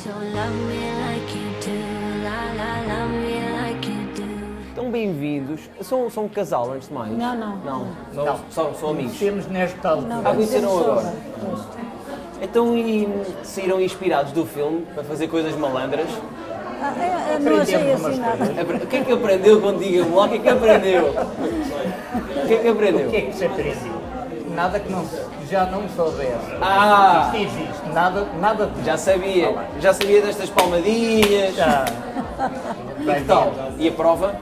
So love me like you do, la la, love me like you do. Então, bem-vindos. São um casal, antes de mais? Não, não. Não. São amigos. Temos nesta altura. Conheceram agora? Pois. Então, e saíram inspirados do filme para fazer coisas malandras? Não achei Aprendemos assim umas nada. coisas. O que é que aprendeu quando diga-me lá? O que é que aprendeu? O que é que aprendeu? O que é que se aprendeu? Nada que já não soubesse. Ah! Isto existe. Nada de... Já sabia destas palmadinhas. Já. E que tal? E a prova?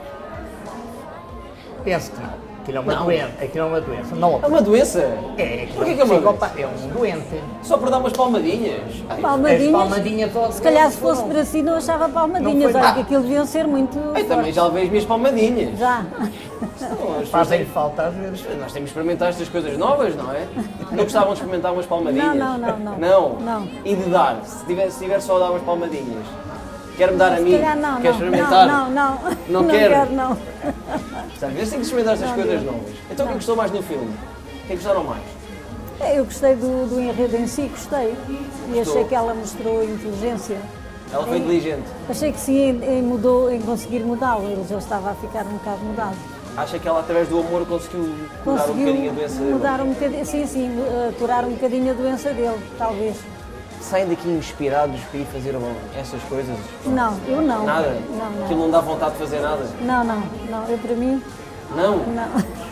Penso que não. Aquilo é uma Não. doença. Aquilo é uma doença. Não. É uma doença? É. Porquê que é uma psicopata. É um doente. Só para dar umas palmadinhas? Ai, As Palmadinhas. palmadinhas ao Se calhar se foram. fosse para si não achava palmadinhas. Não foi Olha nada. que aquilo deviam ser muito eu também fortes. já levei as minhas palmadinhas. Já. Então, as pessoas Fazem têm- falta às vezes. Nós temos que experimentar estas coisas novas, não é? Não gostavam de experimentar umas palmadinhas? Não. Não? E de dar? Se tiver só a dar umas palmadinhas? Quer-me dar a Se mim? calhar não, Quer não. experimentar? Não Não quero? quero, não. Sabe, eu tenho que experimentar estas coisas novas. Então o que gostou mais no filme? O que gostaram mais? Eu gostei do enredo em si, gostei. E Gostou? achei que ela mostrou inteligência. Ela foi inteligente. Achei que sim, em conseguir mudá-lo. Ele já estava a ficar um bocado mudado. Acha que ela, através do amor, conseguiu curar um bocadinho a doença dele? mudar um bocadinho, sim, curar um bocadinho a doença dele, talvez. Saem daqui inspirados para ir fazer essas coisas? Não, eu não. Nada? Não. Aquilo não dá vontade de fazer nada? Não. Eu para mim, Não? não.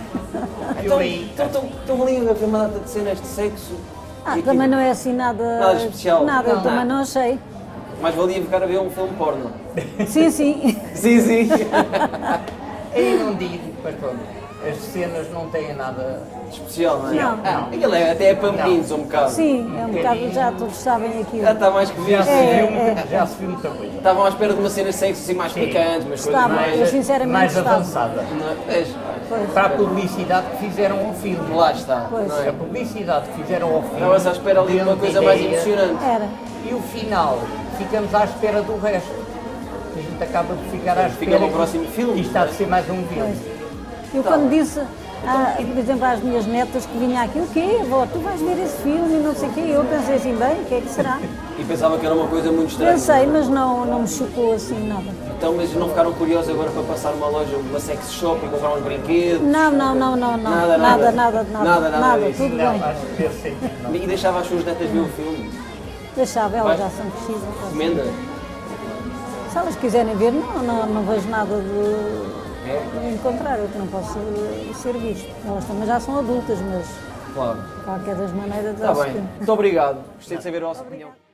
Estão ali a ver uma data de cenas de sexo? E aquilo- Também não é assim nada. Nada especial? Nada, eu Não. também não achei. Mais valia ficar a ver um filme porno. Sim. Sim. Eu não digo, mas pronto, as cenas não têm nada... Especial, não é? Não. Aquilo até é para meninos um bocado. Sim, é um bocado, já todos sabem aquilo. Já está mais que visto. Já se viu muita coisa. Estavam à espera de uma cena de sexo assim mais picante, mas coisas Estava. mais... Eu sinceramente mais estava. avançada. Não é? Vês? Para a publicidade que fizeram ao filme. Lá está. Pois. Não é? A publicidade que fizeram ao filme. Estavas à espera ali de uma deu coisa mais ideia. emocionante. Era. E o final, ficamos à espera do resto. A gente acaba por ficar à Fica espera. para o próximo filme. Isto há de ser mais um filme. Eu quando disse, por exemplo, às minhas netas que vinha aqui, o quê, avó, tu vais ver esse filme e não sei o quê, eu pensei assim, bem, o que é que será? E pensava que era uma coisa muito estranha. Pensei, mas não me chocou assim nada. Então, mas não ficaram curiosos agora para passar numa loja, uma sex shop e comprar uns brinquedos? Não. Nada disso. Tudo Não, bem. acho que deve ser. Não. E deixava as suas netas ver o filme? Deixava, elas Vai. já são precisas. Recomenda? Se elas quiserem ver, não vejo nada de encontrar, eu que não posso ser visto. Elas também já são adultas, mas Claro. de qualquer das maneiras Está acho bem. que... Muito obrigado. Gostei de saber a vossa opinião.